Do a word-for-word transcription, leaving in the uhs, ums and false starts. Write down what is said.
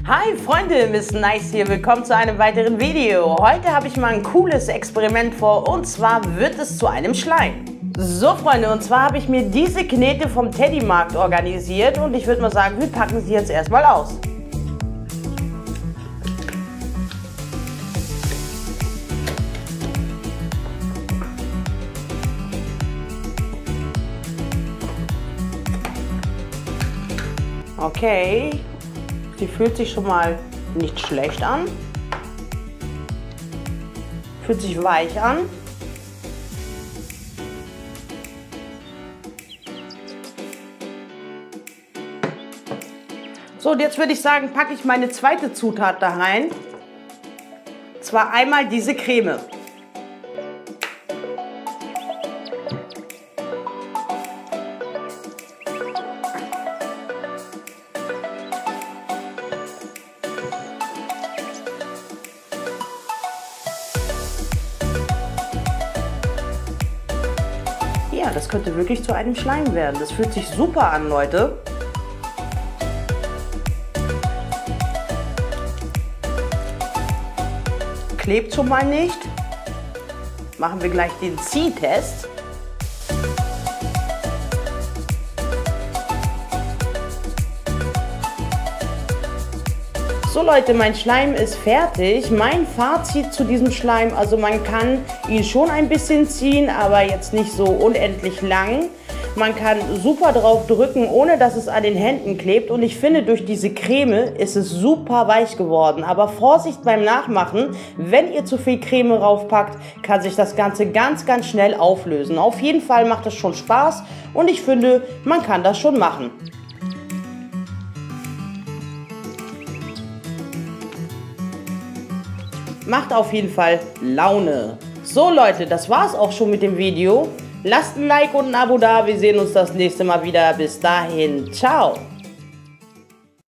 Hi Freunde, Miss Nice hier, willkommen zu einem weiteren Video. Heute habe ich mal ein cooles Experiment vor und zwar wird es zu einem Schleim. So Freunde, und zwar habe ich mir diese Knete vom Teddymarkt organisiert und ich würde mal sagen, wir packen sie jetzt erstmal aus. Okay, sie fühlt sich schon mal nicht schlecht an, fühlt sich weich an. So, und jetzt würde ich sagen, packe ich meine zweite Zutat da rein, zwar einmal diese Creme. Ja, das könnte wirklich zu einem Schleim werden. Das fühlt sich super an, Leute. Klebt schon mal nicht. Machen wir gleich den Ziehtest. So Leute, mein Schleim ist fertig. Mein Fazit zu diesem Schleim, also man kann ihn schon ein bisschen ziehen, aber jetzt nicht so unendlich lang. Man kann super drauf drücken, ohne dass es an den Händen klebt. Und ich finde, durch diese Creme ist es super weich geworden. Aber Vorsicht beim Nachmachen, wenn ihr zu viel Creme raufpackt, kann sich das Ganze ganz, ganz schnell auflösen. Auf jeden Fall macht es schon Spaß und ich finde, man kann das schon machen. Macht auf jeden Fall Laune. So Leute, das war's auch schon mit dem Video. Lasst ein Like und ein Abo da. Wir sehen uns das nächste Mal wieder. Bis dahin. Ciao.